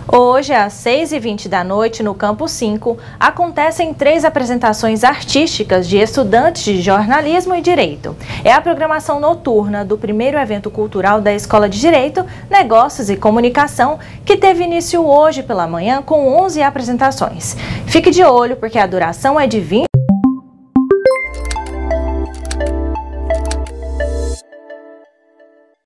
Hoje, às 6h20 da noite, no Campo 5, acontecem 3 apresentações artísticas de estudantes de jornalismo e direito. É a programação noturna do primeiro evento cultural da Escola de Direito, Negócios e Comunicação, que teve início hoje pela manhã com 11 apresentações. Fique de olho porque a duração é de 20